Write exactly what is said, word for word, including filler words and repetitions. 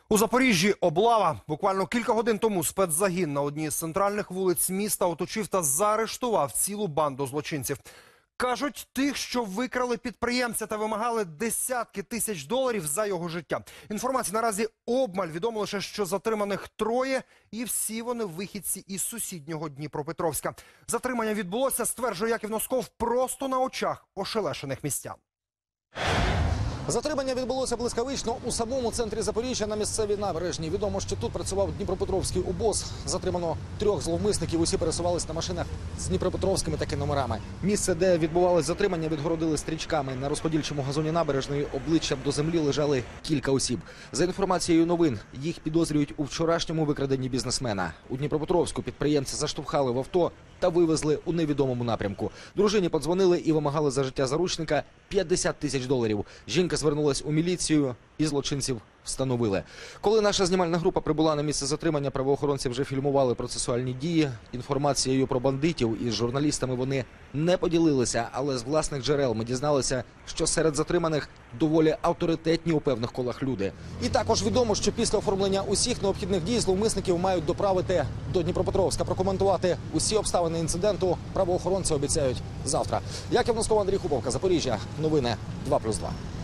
У Запоріжжі облава. Буквально кілька годин тому спецзагін на одній з центральних вулиць міста оточив та заарештував цілу банду злочинців. Кажуть, тих, що викрали підприємця та вимагали десятки тисяч доларів за його життя. Інформації наразі обмаль. Відомо лише, що затриманих троє, і всі вони вихідці із сусіднього Дніпропетровська. Затримання відбулося, стверджує Яків Носков, просто на очах ошелешених містян. Затримання відбулося блискавично у самому центрі Запоріжжя на місцевій набережній. Відомо, що тут працював Дніпропетровський УБОЗ. Затримано трьох зловмисників. Усі пересувались на машинах з дніпропетровськими таки номерами. Місце, де відбувалось затримання, відгородили стрічками. На розподільчому газоні набережної обличчям до землі лежали кілька осіб. За інформацією новин, їх підозрюють у вчорашньому викраденні бізнесмена. У Дніпропетровську підприємця заштовхали в авто та вивезли у невідомому напрямку. Дружині подзвонили і вимагали за життя заручника п'ятдесят тисяч доларів. Жінка звернулась у міліцію і злочинців встановили. Коли наша знімальна група прибула на місце затримання, правоохоронці вже фільмували процесуальні дії. Інформацією про бандитів із журналістами вони не поділилися, але з власних джерел ми дізналися, що серед затриманих доволі авторитетні у певних колах люди. І також відомо, що після оформлення усіх необхідних дій зловмисників мають доправити до Дніпропетровська. Прокоментувати усі обставини інциденту правоохоронці обіцяють завтра. Яків Носков, Андрій Хуповка, Запоріжжя. Новини два плюс два.